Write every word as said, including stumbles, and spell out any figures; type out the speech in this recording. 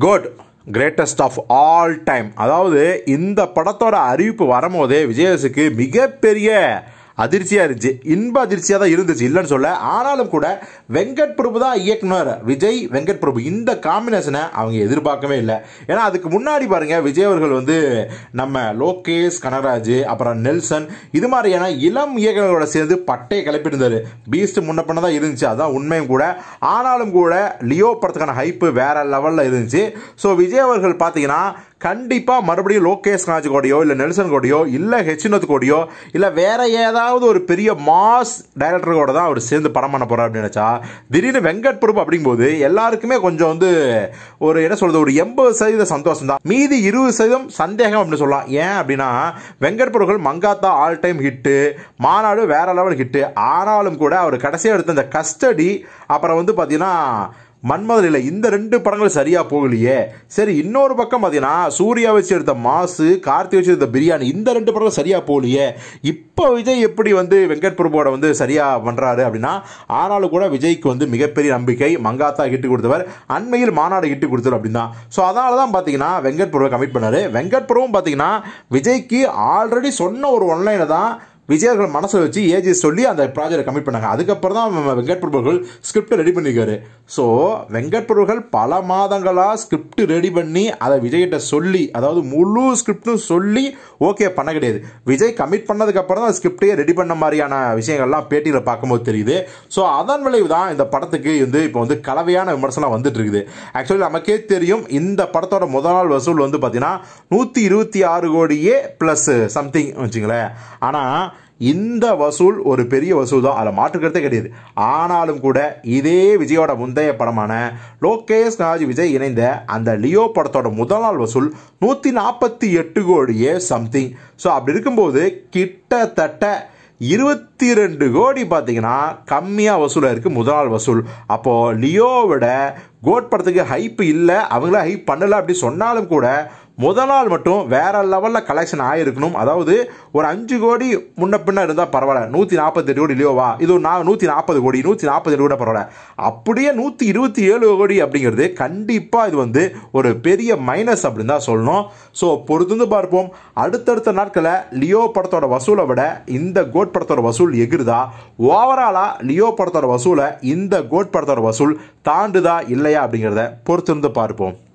Code greatest of all time. அதாவது இந்த படத்தோட அறிவிப்பு வரும்போதே விஜயசுக்கு மிகப்பெரிய அதிர்ச்சியாக இருந்துச்சு, இன்ப அதிர்ச்சியாக தான் இருந்துச்சு, இல்லைன்னு சொல்ல. ஆனாலும் கூட வெங்கட் பிரபு தான் இயக்குனர், விஜய் வெங்கட் பிரபு இந்த காம்பினேஷனை அவங்க எதிர்பார்க்கவே இல்லை. ஏன்னா அதுக்கு முன்னாடி பாருங்க விஜய் அவர்கள் வந்து நம்ம லோகேஷ் கனகராஜ் அப்புறம் நெல்சன் இது மாதிரியான இளம் இயக்குநர்களோட சேர்ந்து பட்டையை கிளப்பியிருந்தாரு. பீஸ்ட் முன்ன பண்ண தான் இருந்துச்சு, அதான் உண்மையும் கூட. ஆனாலும் கூட லியோ படத்துக்கான ஹைப்பு வேற லெவலில் இருந்துச்சு. ஸோ விஜய் அவர்கள் பார்த்தீங்கன்னா கண்டிப்பாக மறுபடியும் லோகேஷ் கனகராஜ் கோடியோ இல்லை நெல்சன் கோடியோ இல்லை ஹெச்னத் கோடியோ இல்லை வேற ஏதாவது ஒரு பெரிய மாஸ் டைரக்டர் கூட தான் அவர் சேர்ந்து படம் பண்ண போகிறார் அப்படின்னு நினச்சா, திடீர்னு வெங்கட் பிரபு அப்படிங்கும்போது எல்லாருக்குமே கொஞ்சம் வந்து ஒரு என்ன சொல்கிறது, ஒரு எண்பது சதவீத சந்தோஷம் தான், மீதி இருபது சதவீதம் சந்தேகம் அப்படின்னு சொல்லலாம். ஏன் அப்படின்னா வெங்கட் பிரபுகள் Mankatha all time hit, Maanaadu வேற லெவல் ஹிட்டு. ஆனாலும் கூட அவர் கடைசியாக எடுத்த இந்த கஸ்டடி அப்புறம் வந்து பார்த்தீங்கன்னா மன்மதனில் இந்த ரெண்டு படங்கள் சரியாக போகலையே. சரி, இன்னொரு பக்கம் பார்த்தீங்கன்னா சூர்யா வச்சு எடுத்த மாசு, கார்த்தி வச்சு எடுத்த பிரியாணி இந்த ரெண்டு படங்கள் சரியாக போகலையே. இப்போ விஜய் எப்படி வந்து வெங்கட் பிரபுவோட வந்து சரியாக பண்ணுறாரு அப்படின்னா, ஆனாலும் கூட விஜய்க்கு வந்து மிகப்பெரிய நம்பிக்கை. மங்காத்தா ஹிட்டு கொடுத்தவர், அண்மையில் மாநாடு ஹிட்டு கொடுத்தவர் அப்படின்னா. ஸோ அதனால தான் பார்த்தீங்கன்னா வெங்கட் பிரபுவை கமிட் பண்ணார். வெங்கட் பிரபுவும் பார்த்தீங்கன்னா விஜய்க்கு ஆல்ரெடி சொன்ன ஒரு ஒன்லைனை தான் விஜய் அவர்கள் மனசில் வச்சு ஏஜி சொல்லி அந்த ப்ராஜெக்டை கமிட் பண்ணாங்க. அதுக்கப்புறம் தான் வெங்கட் பிரபுகள் ஸ்கிரிப்டை ரெடி பண்ணியிருக்காரு. ஸோ வெங்கட் பிரபுகள் பல மாதங்களாக ஸ்கிரிப்ட் ரெடி பண்ணி அதை விஜய்கிட்ட சொல்லி, அதாவது முழு ஸ்கிரிப்டும் சொல்லி ஓகே பண்ண கிடையாது. விஜய் கமிட் பண்ணதுக்கப்புறம் தான் ஸ்கிரிப்டையே ரெடி பண்ண மாதிரியான விஷயங்கள்லாம் பேட்டியில் பார்க்கும்போது தெரியுது. ஸோ அதன் விளைவு தான் இந்த படத்துக்கு வந்து இப்போ வந்து கலவையான விமர்சனம் வந்துட்டு இருக்குது. ஆக்சுவலி நமக்கே தெரியும் இந்த படத்தோட முதல் நாள் வசூல் வந்து பார்த்தீங்கன்னா நூற்றி இருபத்தி ஆறு கோடியே ப்ளஸ் சம்திங் வச்சுங்களேன். ஆனால் இந்த வசூல் ஒரு பெரிய வசூல் தான், அதில் மாற்றுக்கிறதே கிடையாது. ஆனாலும் கூட இதே விஜயோட முந்தைய படமான லோகேஷ் கனகராஜ் விஜய் இணைந்த அந்த லியோ படத்தோட முதல் நாள் வசூல் நூற்றி நாற்பத்தி எட்டு கோடியே சம்திங். ஸோ அப்படி இருக்கும்போது கிட்டத்தட்ட இருபத்தி ரெண்டு கோடி பார்த்தீங்கன்னா கம்மியாக வசூலாக இருக்குது முதல் நாள் வசூல். அப்போது லியோவோட கோட் படத்துக்கு ஹைப் இல்லை, அவங்கள ஹைப் பண்ணலை அப்படி சொன்னாலும் கூட முதல் நாள் மட்டும் வேற லெவலில் கலெக்ஷன் ஆகிருக்கணும். அதாவது ஒரு அஞ்சு கோடி முன்ன பின்ன இருந்தால் பரவாயில்ல, நூற்றி நாற்பத்தெட்டு கோடி லியோவா, இது நான் நூற்றி நாற்பது கோடி நூற்றி நாற்பத்தெட்டு கூட பரவாயில்ல, அப்படியே நூற்றி இருபத்தி ஏழு கோடி அப்படிங்கிறது கண்டிப்பாக இது வந்து ஒரு பெரிய மைனஸ் அப்படின்னு தான் சொல்லணும். ஸோ பொறுத்து பார்ப்போம். அடுத்தடுத்த நாட்களில் லியோ படத்தோட வசூலை விட இந்த கோட் படத்தோட வசூல் எகிருதா, ஓவராலாக லியோ படத்தோட வசூலை இந்த கோட் படத்தோட வசூல் தாண்டுதா இல்லையா அப்படிங்கிறத பொறுத்திருந்து பார்ப்போம்.